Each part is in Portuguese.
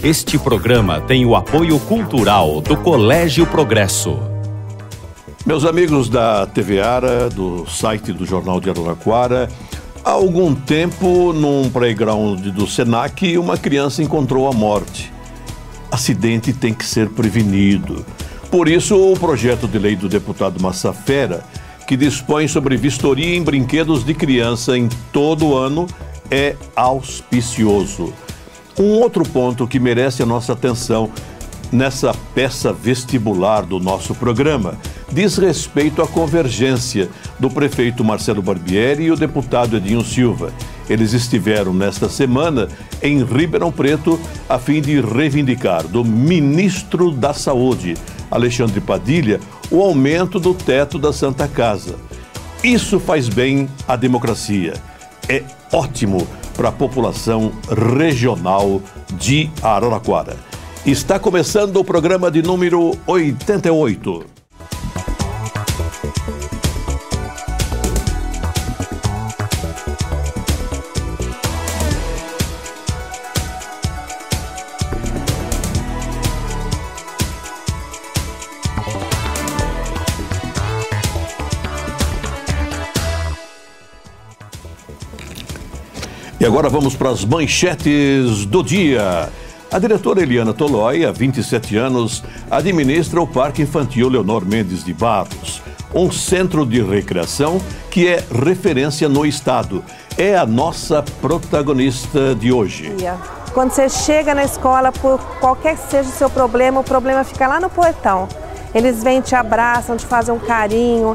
Este programa tem o apoio cultural do Colégio Progresso. Meus amigos da TV Ara, do site do Jornal de Araraquara, há algum tempo, num playground do Senac, uma criança encontrou a morte. Acidente tem que ser prevenido. Por isso, o projeto de lei do deputado Massafera, que dispõe sobre vistoria em brinquedos de criança em todo o ano, é auspicioso. Um outro ponto que merece a nossa atenção nessa peça vestibular do nosso programa diz respeito à convergência do prefeito Marcelo Barbieri e o deputado Edinho Silva. Eles estiveram nesta semana em Ribeirão Preto a fim de reivindicar do ministro da Saúde, Alexandre Padilha, o aumento do teto da Santa Casa. Isso faz bem à democracia. É ótimo para a população regional de Araraquara. Está começando o programa de número 88. E agora vamos para as manchetes do dia. A diretora Eliana Tolói, há 27 anos, administra o Parque Infantil Leonor Mendes de Barros, um centro de recreação que é referência no estado. É a nossa protagonista de hoje. Quando você chega na escola, por qualquer que seja o seu problema, o problema fica lá no portão. Eles vêm, te abraçam, te fazem um carinho.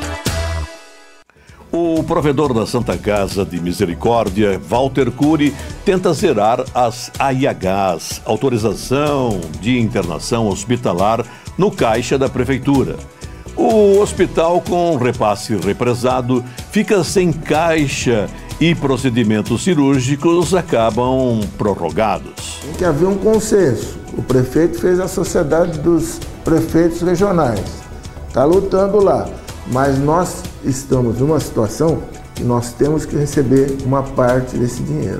O provedor da Santa Casa de Misericórdia, Walter Cury, tenta zerar as AIHs, autorização de internação hospitalar, no caixa da prefeitura. O hospital, com repasse represado, fica sem caixa e procedimentos cirúrgicos acabam prorrogados. Tem que haver um consenso. O prefeito fez a sociedade dos prefeitos regionais. Está lutando lá. Mas nós estamos numa situação que nós temos que receber uma parte desse dinheiro.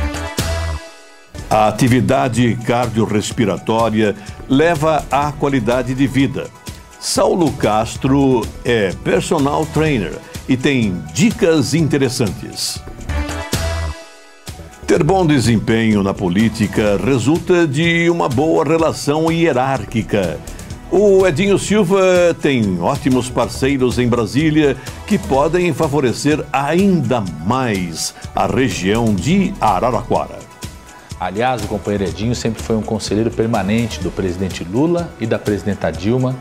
A atividade cardiorrespiratória leva à qualidade de vida. Saulo Castro é personal trainer e tem dicas interessantes. Ter bom desempenho na política resulta de uma boa relação hierárquica. O Edinho Silva tem ótimos parceiros em Brasília que podem favorecer ainda mais a região de Araraquara. Aliás, o companheiro Edinho sempre foi um conselheiro permanente do presidente Lula e da presidenta Dilma.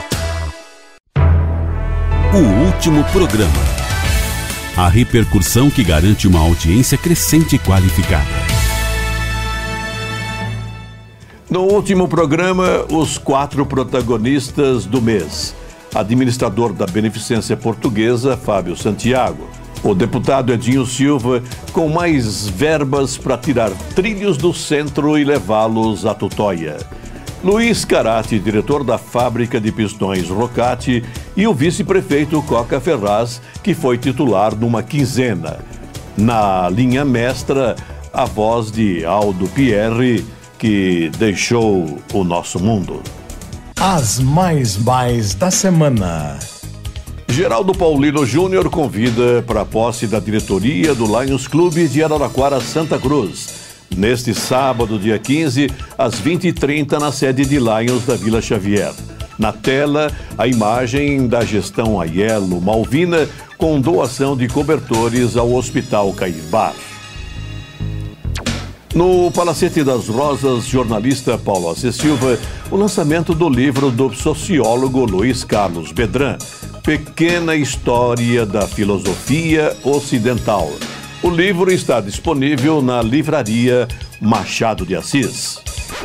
O último programa. A repercussão que garante uma audiência crescente e qualificada. No último programa, os 4 protagonistas do mês. Administrador da Beneficência Portuguesa, Fábio Santiago. O deputado Edinho Silva, com mais verbas para tirar trilhos do centro e levá-los à Tutóia. Luiz Carati, diretor da Fábrica de Pistões Rocati, e o vice-prefeito Coca Ferraz, que foi titular numa quinzena. Na linha mestra, a voz de Aldo Pierre, que deixou o nosso mundo. As mais da semana. Geraldo Paulino Júnior convida para a posse da diretoria do Lions Clube de Araraquara, Santa Cruz. Neste sábado, dia 15, às 20h30, na sede de Lions da Vila Xavier. Na tela, a imagem da gestão Aiello Malvina com doação de cobertores ao Hospital Cairbar. No Palacete das Rosas, jornalista Paulo Assis Silva, o lançamento do livro do sociólogo Luiz Carlos Bedran, Pequena História da Filosofia Ocidental. O livro está disponível na livraria Machado de Assis.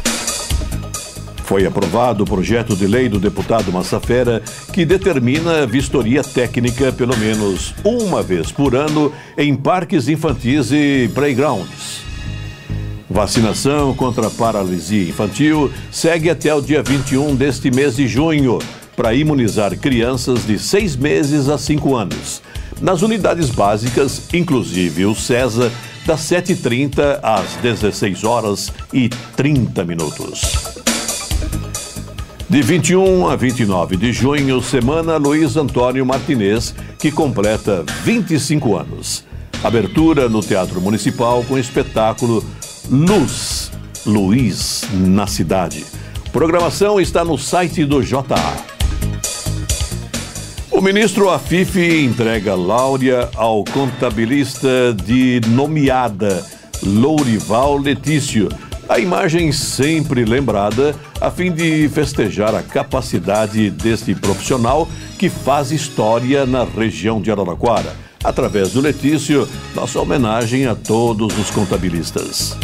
Foi aprovado o projeto de lei do deputado Massafera que determina vistoria técnica pelo menos uma vez por ano em parques infantis e playgrounds. Vacinação contra a paralisia infantil segue até o dia 21 deste mês de junho para imunizar crianças de 6 meses a 5 anos. Nas unidades básicas, inclusive o CESA, das 7h30 às 16h30. De 21 a 29 de junho, semana Luiz Antônio Martinez, que completa 25 anos. Abertura no Teatro Municipal com o espetáculo Luz, Luiz na Cidade. Programação está no site do JA. O ministro Afife entrega Láurea ao contabilista de nomeada, Lourival Letício. A imagem sempre lembrada a fim de festejar a capacidade deste profissional que faz história na região de Araraquara. Através do Letício, nossa homenagem a todos os contabilistas.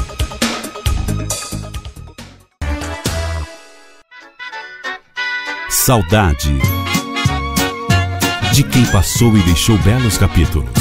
Saudade de quem passou e deixou belos capítulos.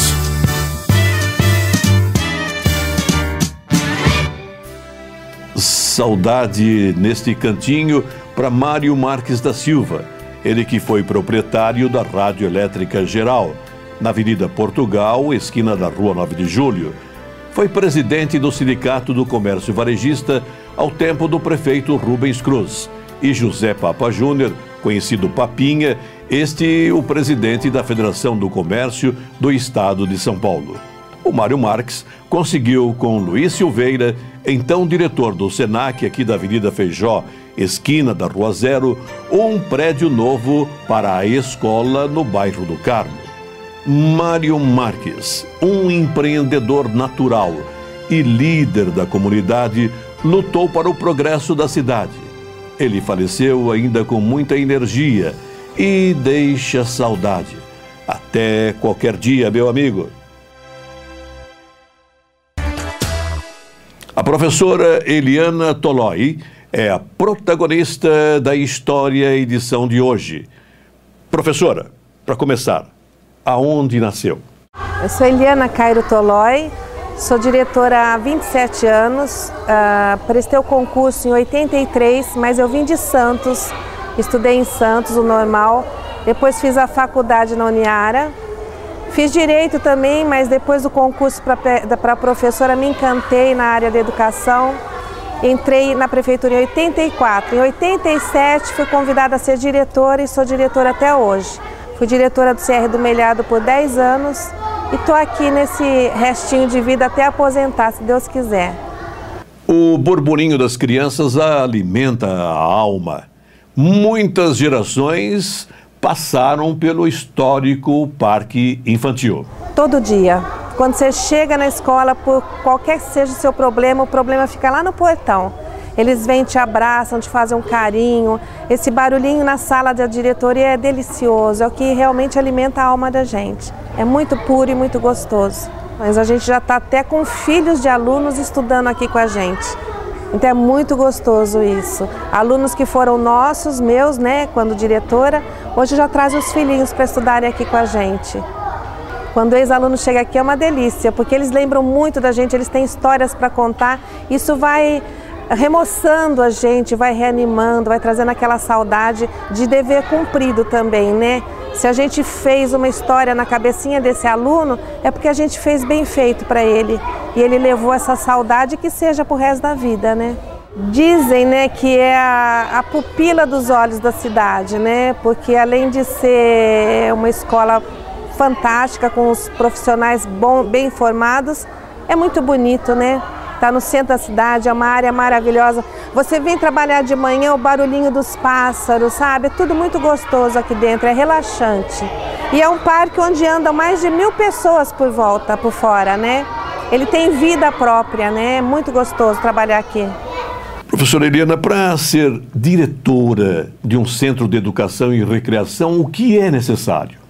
Saudade neste cantinho para Mário Marques da Silva, ele que foi proprietário da Rádio Elétrica Geral, na Avenida Portugal, esquina da Rua 9 de Julho. Foi presidente do Sindicato do Comércio Varejista ao tempo do prefeito Rubens Cruz. E José Papa Júnior, conhecido Papinha, o presidente da Federação do Comércio do Estado de São Paulo. O Mário Marques conseguiu com Luiz Silveira, então diretor do SENAC aqui da Avenida Feijó, esquina da Rua Zero, um prédio novo para a escola no bairro do Carmo. Mário Marques, um empreendedor natural e líder da comunidade, lutou para o progresso da cidade. Ele faleceu ainda com muita energia e deixa saudade. Até qualquer dia, meu amigo. A professora Eliana Toloi é a protagonista da História edição de hoje. Professora, para começar, aonde nasceu? Eu sou Eliana Cairo Toloi, sou diretora há 27 anos, prestei o concurso em 83, mas eu vim de Santos, estudei em Santos, o normal, depois fiz a faculdade na Uniara. Fiz Direito também, mas depois do concurso para professora me encantei na área da educação. Entrei na prefeitura em 84. Em 87 fui convidada a ser diretora e sou diretora até hoje. Fui diretora do CR do Melhado por 10 anos e estou aqui nesse restinho de vida até aposentar, se Deus quiser. O burburinho das crianças alimenta a alma. Muitas gerações passaram pelo histórico parque infantil. Todo dia. Quando você chega na escola, por qualquer que seja o seu problema, o problema fica lá no portão. Eles vêm, te abraçam, te fazem um carinho. Esse barulhinho na sala da diretoria é delicioso, é o que realmente alimenta a alma da gente. É muito puro e muito gostoso. Mas a gente já está até com filhos de alunos estudando aqui com a gente. Então é muito gostoso isso. Alunos que foram nossos, meus, né, quando diretora, hoje já traz os filhinhos para estudarem aqui com a gente. Quando o ex-aluno chega aqui é uma delícia, porque eles lembram muito da gente, eles têm histórias para contar. Isso vai remoçando a gente, vai reanimando, vai trazendo aquela saudade de dever cumprido também, né? Se a gente fez uma história na cabecinha desse aluno, é porque a gente fez bem feito para ele. E ele levou essa saudade que seja pro resto da vida, né? Dizem, né, que é a pupila dos olhos da cidade, né? Porque além de ser uma escola fantástica, com os profissionais bem formados, é muito bonito, né? Está no centro da cidade, é uma área maravilhosa. Você vem trabalhar de manhã, o barulhinho dos pássaros, sabe? É tudo muito gostoso aqui dentro, é relaxante. E é um parque onde andam mais de 1000 pessoas por volta, por fora, né? Ele tem vida própria, né? É muito gostoso trabalhar aqui. Professora Eliana, para ser diretora de um centro de educação e recreação, o que é necessário?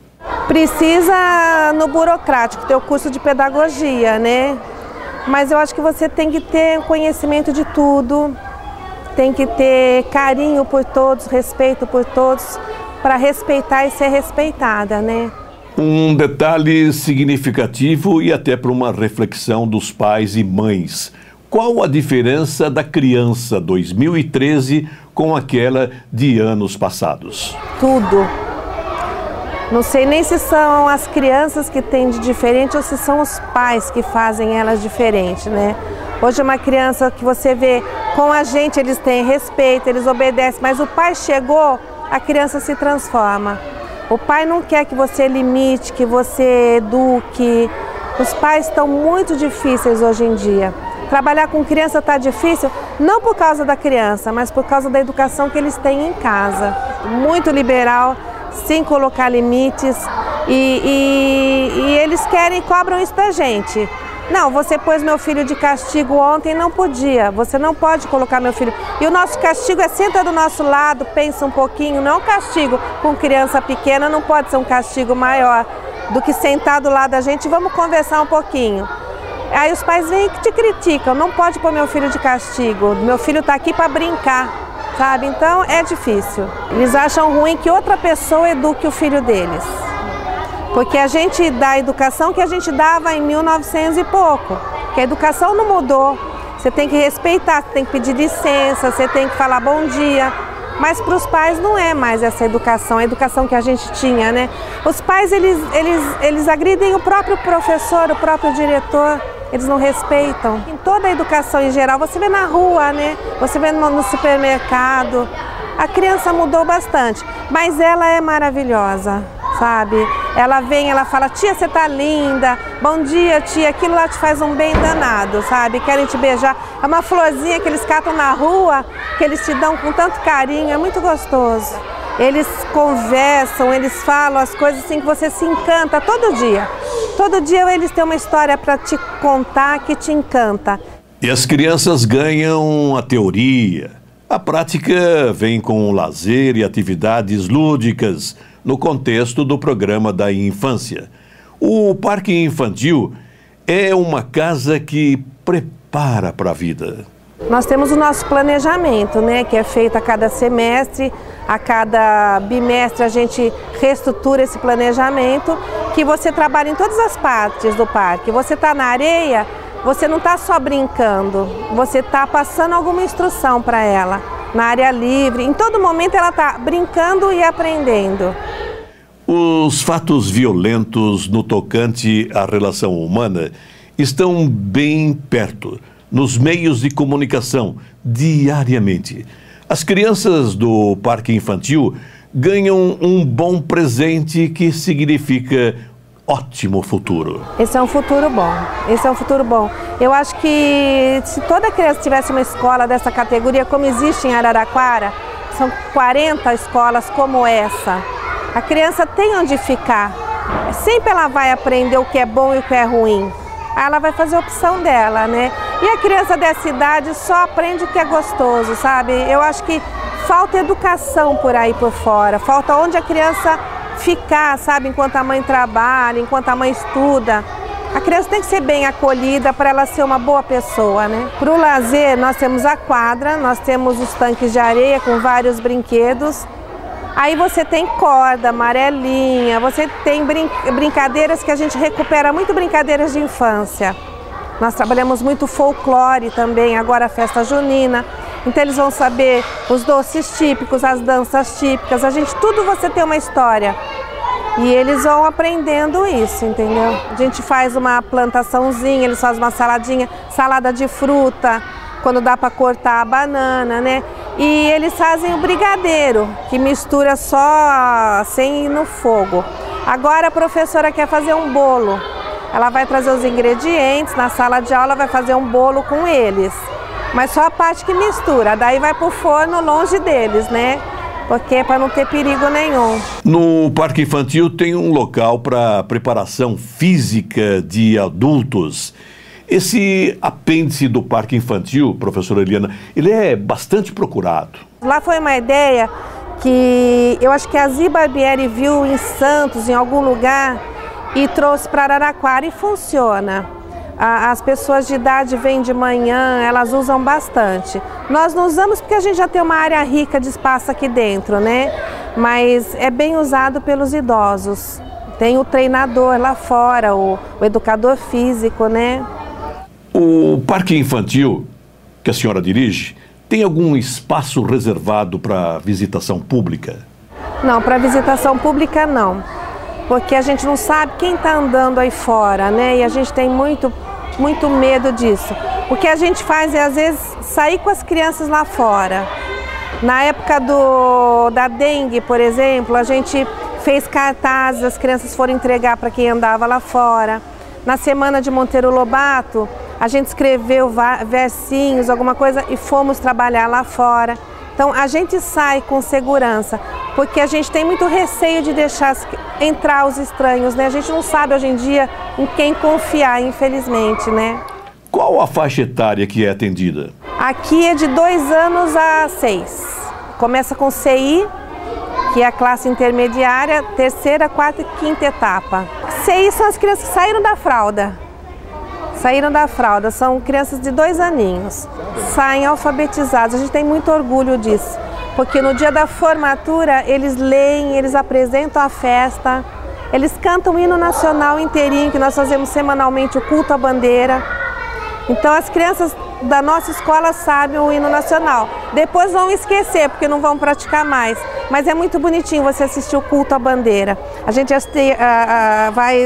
Precisa, no burocrático, ter o curso de pedagogia, né? Mas eu acho que você tem que ter conhecimento de tudo, tem que ter carinho por todos, respeito por todos, para respeitar e ser respeitada, né? Um detalhe significativo e até para uma reflexão dos pais e mães. Qual a diferença da criança 2013 com aquela de anos passados? Tudo. Não sei nem se são as crianças que têm de diferente ou se são os pais que fazem elas diferente, né? Hoje uma criança que você vê com a gente, eles têm respeito, eles obedecem, mas o pai chegou, a criança se transforma. O pai não quer que você limite, que você eduque. Os pais estão muito difíceis hoje em dia. Trabalhar com criança está difícil, não por causa da criança, mas por causa da educação que eles têm em casa. Muito liberal, sem colocar limites, e eles querem e cobram isso da gente. Não, você pôs meu filho de castigo ontem, não podia, você não pode colocar meu filho. E o nosso castigo é senta do nosso lado, pensa um pouquinho, não é um castigo com criança pequena, não pode ser um castigo maior do que sentar do lado da gente, vamos conversar um pouquinho. Aí os pais vêm e te criticam, não pode pôr meu filho de castigo, meu filho está aqui para brincar, sabe? Então é difícil. Eles acham ruim que outra pessoa eduque o filho deles. Porque a gente dá a educação que a gente dava em 1900 e pouco, que a educação não mudou. Você tem que respeitar, você tem que pedir licença, você tem que falar bom dia. Mas para os pais não é mais essa educação, a educação que a gente tinha, né? Os pais, eles agridem o próprio professor, o próprio diretor, eles não respeitam. Em toda a educação em geral, você vê na rua, né? Você vê no supermercado. A criança mudou bastante, mas ela é maravilhosa, sabe? Ela vem, ela fala, tia, você tá linda, bom dia, tia, aquilo lá te faz um bem danado, sabe? Querem te beijar. É uma florzinha que eles catam na rua, que eles te dão com tanto carinho, é muito gostoso. Eles conversam, eles falam as coisas assim que você se encanta todo dia. Todo dia eles têm uma história para te contar que te encanta. E as crianças ganham a teoria. A prática vem com lazer e atividades lúdicas no contexto do programa da infância. O Parque Infantil é uma casa que prepara para a vida. Nós temos o nosso planejamento, né, que é feito a cada semestre, a cada bimestre a gente reestrutura esse planejamento, que você trabalha em todas as partes do parque. Você está na areia, você não está só brincando, você está passando alguma instrução para ela. Na área livre, em todo momento ela está brincando e aprendendo. Os fatos violentos no tocante à relação humana estão bem perto, nos meios de comunicação, diariamente. As crianças do Parque Infantil ganham um bom presente que significa ótimo futuro. Esse é um futuro bom, esse é um futuro bom. Eu acho que se toda criança tivesse uma escola dessa categoria, como existe em Araraquara, são 40 escolas como essa, a criança tem onde ficar. Sempre ela vai aprender o que é bom e o que é ruim. Aí ela vai fazer a opção dela, né? E a criança dessa idade só aprende o que é gostoso, sabe? Eu acho que falta educação por aí por fora, falta onde a criança ficar, sabe, enquanto a mãe trabalha, enquanto a mãe estuda. A criança tem que ser bem acolhida para ela ser uma boa pessoa, né? Para o lazer, nós temos a quadra, nós temos os tanques de areia com vários brinquedos. Aí você tem corda, amarelinha, você tem brincadeiras que a gente recupera, muito brincadeiras de infância. Nós trabalhamos muito folclore também, agora a festa junina. Então eles vão saber os doces típicos, as danças típicas, tudo você tem uma história. E eles vão aprendendo isso, entendeu? A gente faz uma plantaçãozinha, eles fazem uma saladinha, salada de fruta, quando dá para cortar a banana, né? E eles fazem o brigadeiro, que mistura só sem ir no fogo. Agora a professora quer fazer um bolo. Ela vai trazer os ingredientes, na sala de aula vai fazer um bolo com eles. Mas só a parte que mistura, daí vai pro forno longe deles, né? Porque é para não ter perigo nenhum. No Parque Infantil tem um local para preparação física de adultos. Esse apêndice do Parque Infantil, professora Eliana, ele é bastante procurado. Lá foi uma ideia que eu acho que a Zi Barbieri viu em Santos, em algum lugar, e trouxe para Araraquara e funciona. As pessoas de idade vêm de manhã, elas usam bastante. Nós não usamos porque a gente já tem uma área rica de espaço aqui dentro, né? Mas é bem usado pelos idosos. Tem o treinador lá fora, o educador físico, né? O Parque Infantil, que a senhora dirige, tem algum espaço reservado para visitação pública? Não, para visitação pública não. porque a gente não sabe quem está andando aí fora, né? E a gente tem muito medo disso. O que a gente faz é, às vezes, sair com as crianças lá fora. Na época da dengue, por exemplo, a gente fez cartazes, as crianças foram entregar para quem andava lá fora. Na semana de Monteiro Lobato, a gente escreveu versinhos, alguma coisa, e fomos trabalhar lá fora. Então, a gente sai com segurança, porque a gente tem muito receio de deixar entrar os estranhos, né? A gente não sabe hoje em dia em quem confiar, infelizmente, né? Qual a faixa etária que é atendida? Aqui é de 2 anos a 6. Começa com CI, que é a classe intermediária, 3ª, 4ª e 5ª etapa. CI são as crianças que saíram da fralda. São crianças de 2 aninhos. Saem alfabetizados, a gente tem muito orgulho disso. Porque no dia da formatura, eles leem, eles apresentam a festa, eles cantam o hino nacional inteirinho, que nós fazemos semanalmente o culto à bandeira. Então as crianças da nossa escola sabem o hino nacional. Depois vão esquecer, porque não vão praticar mais. Mas é muito bonitinho você assistir o culto à bandeira. A gente vai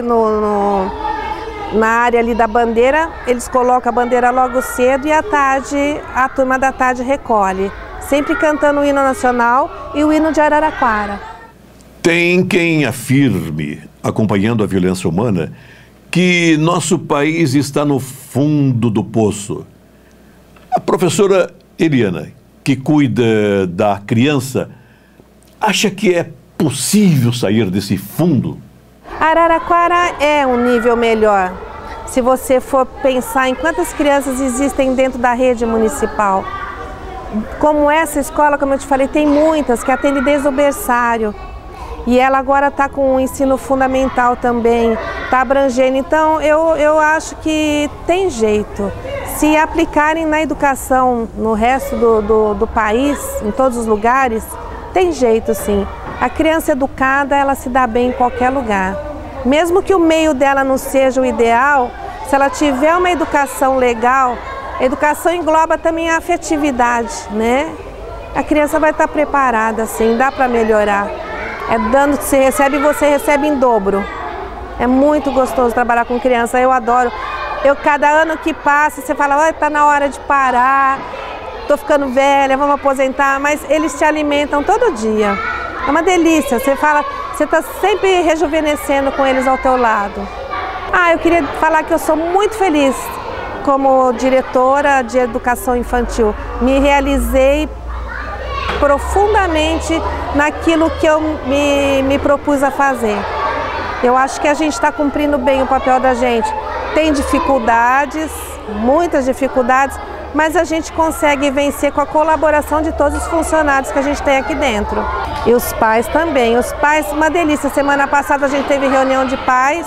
na área ali da bandeira, eles colocam a bandeira logo cedo e à tarde, a turma da tarde recolhe. Sempre cantando o hino nacional e o hino de Araraquara. Tem quem afirme, acompanhando a violência humana, que nosso país está no fundo do poço. A professora Eliana, que cuida da criança, acha que é possível sair desse fundo? Araraquara é um nível melhor, se você for pensar em quantas crianças existem dentro da rede municipal. Como essa escola, como eu te falei, tem muitas que atendem desde o berçário. E ela agora está com o ensino fundamental também, está abrangendo. Então, eu acho que tem jeito. Se aplicarem na educação no resto do país, em todos os lugares, tem jeito sim. A criança educada, ela se dá bem em qualquer lugar. Mesmo que o meio dela não seja o ideal, se ela tiver uma educação legal, a educação engloba também a afetividade, né? A criança vai estar preparada, sim, dá para melhorar. É dando que você recebe em dobro. É muito gostoso trabalhar com criança, eu adoro. Cada ano que passa, você fala, olha, tá na hora de parar, tô ficando velha, vamos aposentar, mas eles te alimentam todo dia. É uma delícia, você tá sempre rejuvenescendo com eles ao teu lado. Eu queria falar que eu sou muito feliz como diretora de educação infantil. Me realizei profundamente naquilo que eu me propus a fazer. Eu acho que a gente está cumprindo bem o papel da gente. Tem dificuldades, muitas dificuldades, mas a gente consegue vencer com a colaboração de todos os funcionários que a gente tem aqui dentro. E os pais também. Os pais, uma delícia. Semana passada a gente teve reunião de pais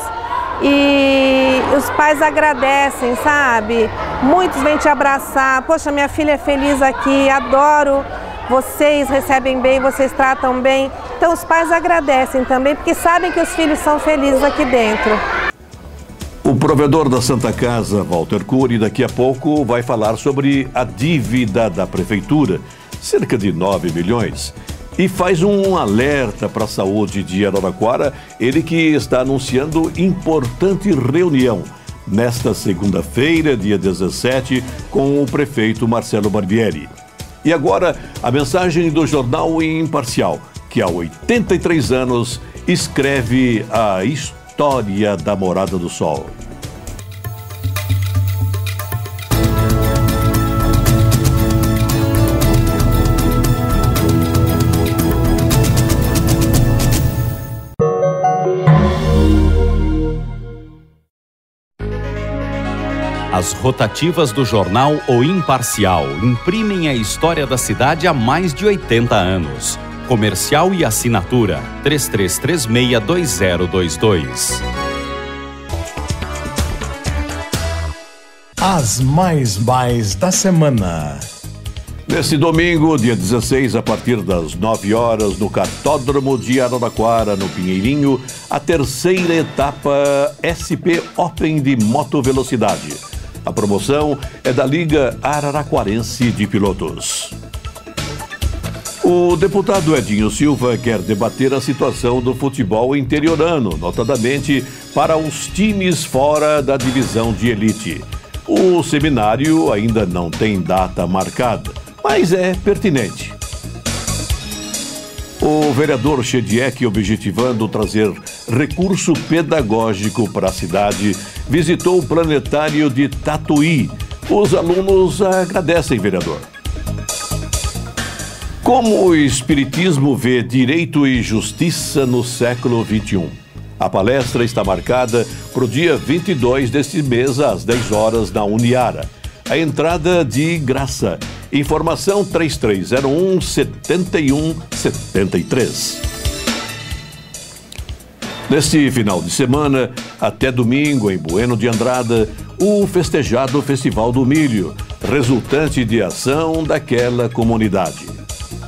e os pais agradecem, sabe? Muitos vêm te abraçar. Poxa, minha filha é feliz aqui, adoro. Vocês recebem bem, vocês tratam bem. Então os pais agradecem também, porque sabem que os filhos são felizes aqui dentro. O provedor da Santa Casa, Walter Cury, daqui a pouco vai falar sobre a dívida da prefeitura, cerca de 9 milhões. E faz um alerta para a saúde de Araraquara, ele que está anunciando importante reunião nesta segunda-feira, dia 17, com o prefeito Marcelo Barbieri. E agora, a mensagem do Jornal Imparcial, que há 83 anos escreve a história da Morada do Sol. As rotativas do jornal O Imparcial imprimem a história da cidade há mais de 80 anos. Comercial e assinatura 33362022. As mais da semana. Nesse domingo, dia 16, a partir das 9 horas, no Cartódromo de Araraquara, no Pinheirinho, a terceira etapa SP Open de Moto Velocidade. A promoção é da Liga Araraquarense de Pilotos. O deputado Edinho Silva quer debater a situação do futebol interiorano, notadamente para os times fora da divisão de elite. O seminário ainda não tem data marcada, mas é pertinente. O vereador Chediek, objetivando trazer recurso pedagógico para a cidade, visitou o planetário de Tatuí. Os alunos agradecem, vereador. Como o Espiritismo vê direito e justiça no século XXI? A palestra está marcada para o dia 22 deste mês, às 10 horas, na Uniara. A entrada de graça. Informação 3301-7173. Neste final de semana, até domingo, em Bueno de Andrada, o festejado Festival do Milho, resultante de ação daquela comunidade.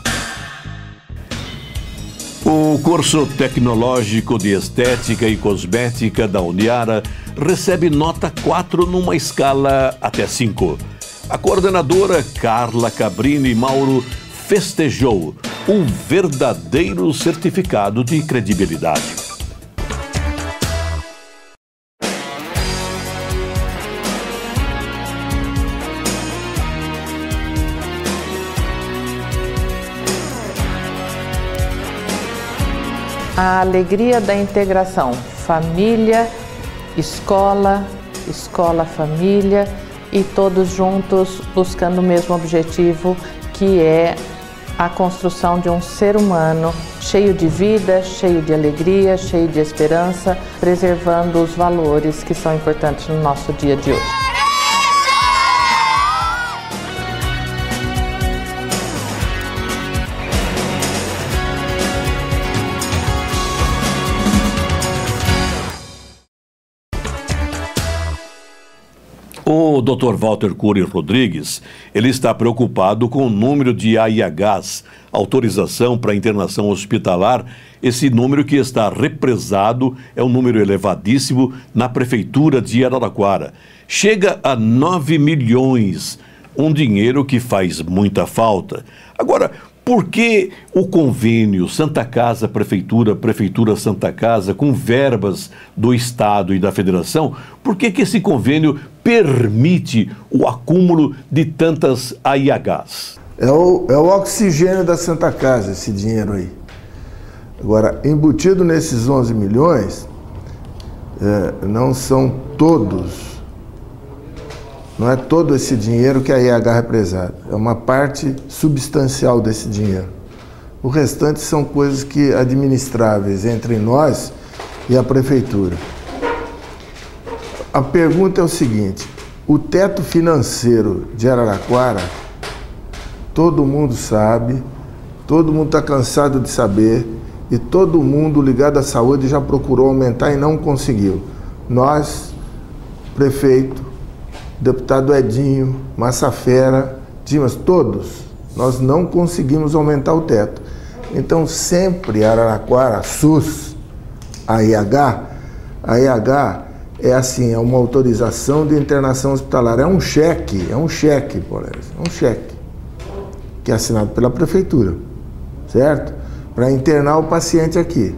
O curso tecnológico de Estética e Cosmética da Uniara recebe nota 4 numa escala até 5. A coordenadora Carla Cabrini Mauro festejou um verdadeiro certificado de credibilidade. A alegria da integração, família, escola, família e todos juntos buscando o mesmo objetivo, que é a construção de um ser humano cheio de vida, cheio de alegria, cheio de esperança, preservando os valores que são importantes no nosso dia de hoje. O Dr. Walter Cury Rodrigues, ele está preocupado com o número de AIHs, autorização para internação hospitalar. Esse número que está represado é um número elevadíssimo na Prefeitura de Araraquara. Chega a 9 milhões, um dinheiro que faz muita falta. Agora, por que o convênio Santa Casa Prefeitura, Prefeitura Santa Casa, com verbas do Estado e da Federação, por que esse convênio permite o acúmulo de tantas AIHs? É o oxigênio da Santa Casa, esse dinheiro aí. Agora, embutido nesses 11 milhões, não são todos, não é todo esse dinheiro que a AIH representa, é uma parte substancial desse dinheiro. O restante são coisas que administráveis entre nós e a Prefeitura. A pergunta é o seguinte: o teto financeiro de Araraquara, todo mundo sabe, todo mundo está cansado de saber, e todo mundo ligado à saúde já procurou aumentar e não conseguiu. Nós, prefeito, deputado Edinho, Massafera, Dimas, todos, nós não conseguimos aumentar o teto. Então Sempre Araraquara, SUS, AIH é assim, é uma autorização de internação hospitalar, é um cheque, por exemplo, é um cheque que é assinado pela Prefeitura, certo? Para internar o paciente aqui.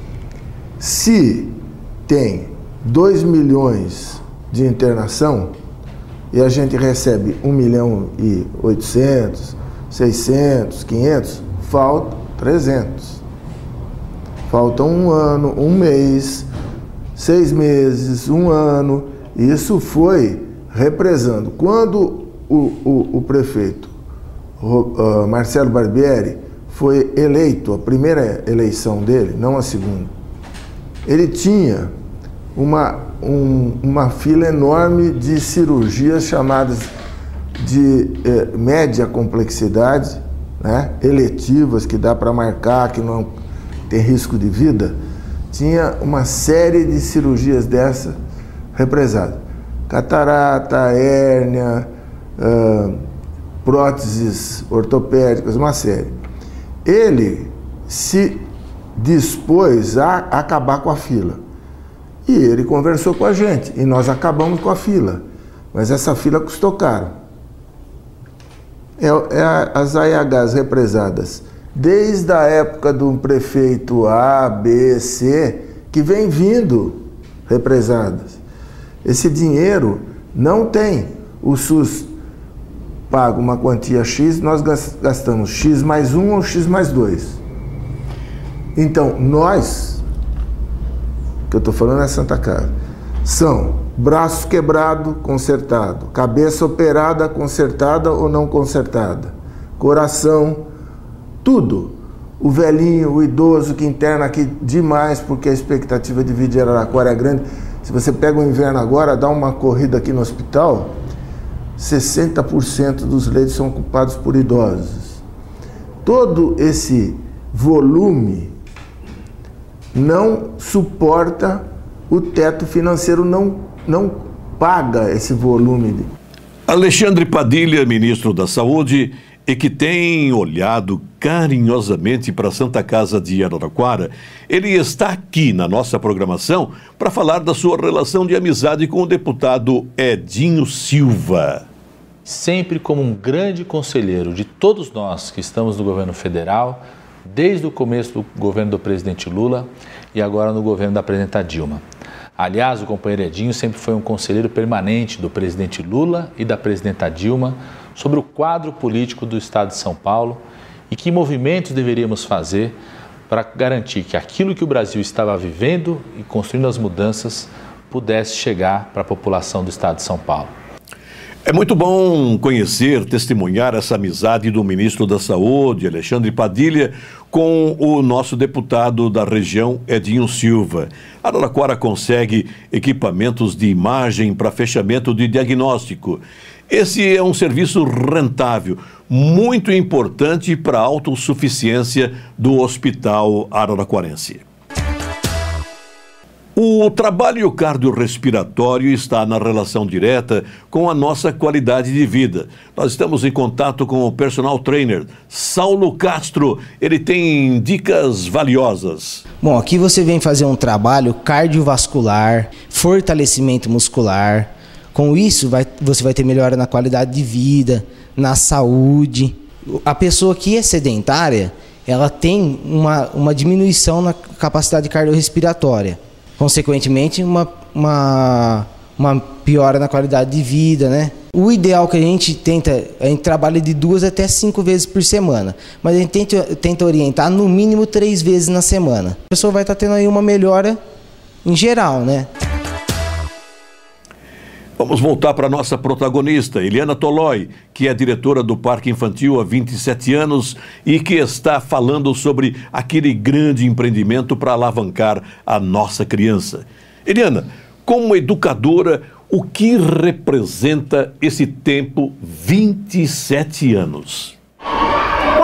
Se tem 2 milhões de internação e a gente recebe 1.800.000, 600, 500, falta 300. Falta um ano, um mês, 6 meses, um ano. Isso foi represando. Quando o prefeito Marcelo Barbieri foi eleito, a primeira eleição dele, não a segunda, ele tinha uma fila enorme de cirurgias chamadas de média complexidade, né, eletivas, que dá para marcar, que não tem risco de vida. Tinha uma série de cirurgias dessa represadas. Catarata, hérnia, próteses ortopédicas, uma série. Ele se dispôs a acabar com a fila. E ele conversou com a gente, e nós acabamos com a fila. Mas essa fila custou caro. As AIHs represadas desde a época do prefeito A, B, C, que vem vindo represadas. Esse dinheiro não tem. O SUS paga uma quantia X, nós gastamos X mais 1 ou X mais 2. Então, nós, que eu estou falando é Santa Casa, são braço quebrado, consertado, cabeça operada, consertada ou não consertada, coração, tudo. O velhinho, o idoso que interna aqui demais, porque a expectativa de vida de Araraquara é grande. Se você pega o inverno agora, dá uma corrida aqui no hospital, 60% dos leitos são ocupados por idosos. Todo esse volume não suporta, o teto financeiro não paga esse volume. Alexandre Padilha, ministro da Saúde, e que tem olhado carinhosamente para a Santa Casa de Araraquara, ele está aqui na nossa programação para falar da sua relação de amizade com o deputado Edinho Silva. Sempre como um grande conselheiro de todos nós que estamos no governo federal, desde o começo do governo do presidente Lula e agora no governo da presidenta Dilma. Aliás, o companheiro Edinho sempre foi um conselheiro permanente do presidente Lula e da presidenta Dilma sobre o quadro político do estado de São Paulo e que movimentos deveríamos fazer para garantir que aquilo que o Brasil estava vivendo e construindo as mudanças pudesse chegar para a população do estado de São Paulo. É muito bom conhecer, testemunhar essa amizade do ministro da Saúde, Alexandre Padilha, com o nosso deputado da região, Edinho Silva. Araraquara consegue equipamentos de imagem para fechamento de diagnóstico. Esse é um serviço rentável, muito importante para a autossuficiência do hospital araraquarense. O trabalho cardiorrespiratório está na relação direta com a nossa qualidade de vida. Nós estamos em contato com o personal trainer, Saulo Castro. Ele tem dicas valiosas. Bom, aqui você vem fazer um trabalho cardiovascular, fortalecimento muscular. Com isso, você vai ter melhora na qualidade de vida, na saúde. A pessoa que é sedentária, ela tem uma diminuição na capacidade cardiorrespiratória. Consequentemente, uma piora na qualidade de vida, né? O ideal que a gente trabalha de 2 até 5 vezes por semana, mas a gente tenta orientar no mínimo 3 vezes na semana. A pessoa vai estar tendo aí uma melhora em geral, né? Vamos voltar para a nossa protagonista, Eliana Tolói, que é diretora do Parque Infantil há 27 anos e que está falando sobre aquele grande empreendimento para alavancar a nossa criança. Eliana, como educadora, o que representa esse tempo, 27 anos? Um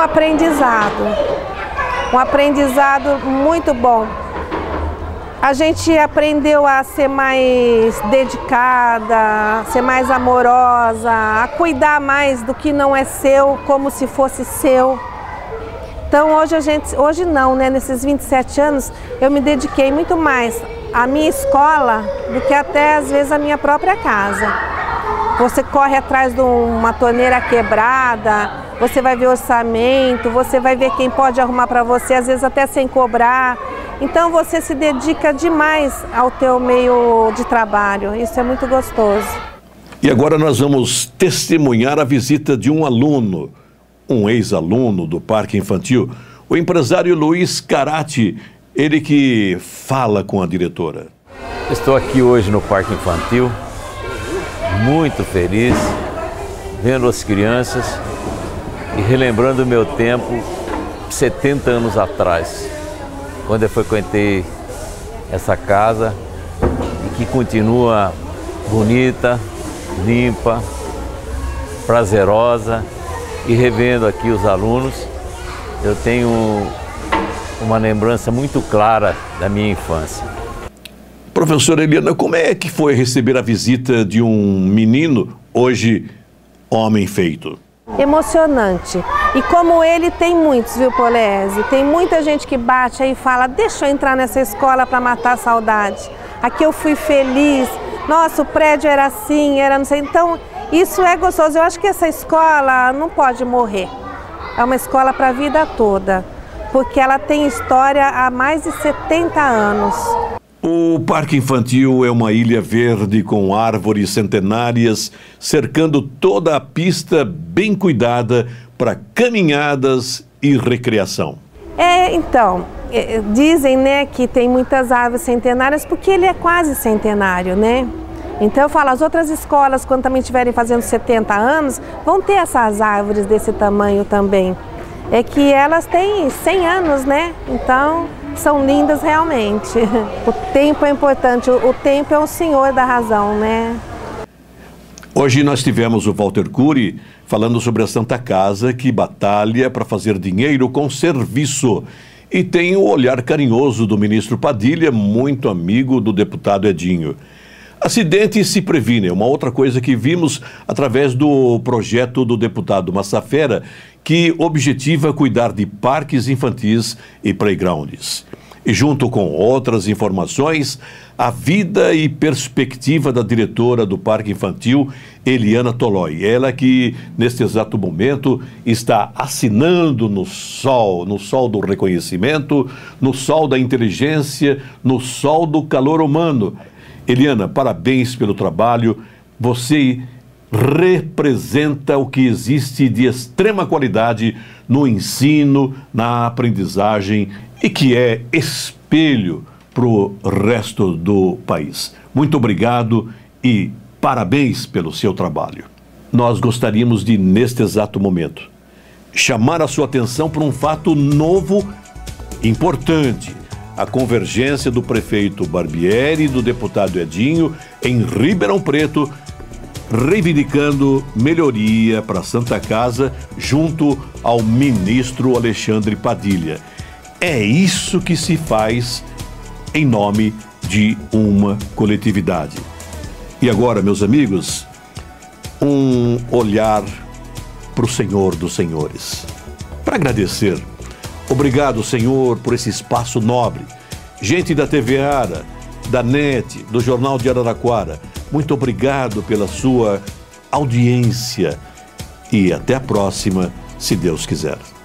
aprendizado muito bom. A gente aprendeu a ser mais dedicada, a ser mais amorosa, a cuidar mais do que não é seu, como se fosse seu. Então hoje não, né? Nesses 27 anos eu me dediquei muito mais à minha escola do que até às vezes à minha própria casa. Você corre atrás de uma torneira quebrada, você vai ver orçamento, você vai ver quem pode arrumar para você, às vezes até sem cobrar. Então você se dedica demais ao teu meio de trabalho, isso é muito gostoso. E agora nós vamos testemunhar a visita de um aluno, um ex-aluno do Parque Infantil, o empresário Luiz Carati, ele que fala com a diretora. Estou aqui hoje no Parque Infantil, muito feliz, vendo as crianças e relembrando o meu tempo 70 anos atrás, quando eu frequentei essa casa e que continua bonita, limpa, prazerosa, e revendo aqui os alunos, eu tenho uma lembrança muito clara da minha infância. Professora Eliana, como é que foi receber a visita de um menino, hoje homem feito? Emocionante. E como ele, tem muitos, viu, Polese? Tem muita gente que bate aí e fala, deixa eu entrar nessa escola para matar a saudade. Aqui eu fui feliz, nossa, o prédio era assim, era não sei. Então, isso é gostoso. Eu acho que essa escola não pode morrer. é uma escola para a vida toda, porque ela tem história há mais de 70 anos. O Parque Infantil é uma ilha verde com árvores centenárias cercando toda a pista, bem cuidada para caminhadas e recreação. Então, dizem, né, que tem muitas árvores centenárias porque ele é quase centenário, né? Então eu falo, as outras escolas, quando também estiverem fazendo 70 anos, vão ter essas árvores desse tamanho também. É que elas têm 100 anos, né? Então são lindas realmente. O tempo é importante, o tempo é o senhor da razão, né? Hoje nós tivemos o Walter Cury falando sobre a Santa Casa, que batalha para fazer dinheiro com serviço. E tem o olhar carinhoso do ministro Padilha, muito amigo do deputado Edinho. Acidentes se previnem, uma outra coisa que vimos através do projeto do deputado Massafera, que objetiva cuidar de parques infantis e playgrounds. E junto com outras informações, a vida e perspectiva da diretora do Parque Infantil, Eliana Toloi. Ela que, neste exato momento, está assinando no sol do reconhecimento, no sol da inteligência, no sol do calor humano. Eliana, parabéns pelo trabalho. Você representa o que existe de extrema qualidade no ensino, na aprendizagem e que é espelho para o resto do país. Muito obrigado e parabéns pelo seu trabalho. Nós gostaríamos de, neste exato momento, chamar a sua atenção para um fato novo, importante. A convergência do prefeito Barbieri e do deputado Edinho em Ribeirão Preto, reivindicando melhoria para a Santa Casa junto ao ministro Alexandre Padilha. É isso que se faz em nome de uma coletividade. E agora, meus amigos, um olhar para o Senhor dos Senhores, para agradecer. Obrigado, Senhor, por esse espaço nobre. Gente da TV Ara, da NET, do Jornal de Araraquara, muito obrigado pela sua audiência e até a próxima, se Deus quiser.